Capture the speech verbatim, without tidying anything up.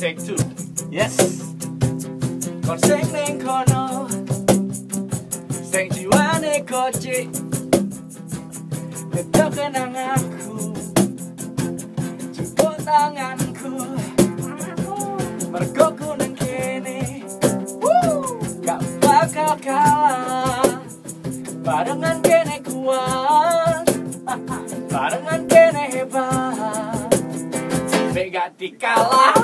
Take two. Yes. Kon sing ning kono, sing jiwane kocik, itu kenanganku, jemput tanganku, mergo ku nang kene, gak bakal kalah, barengan kene kuat, barengan kene hebat, be gak dikalah.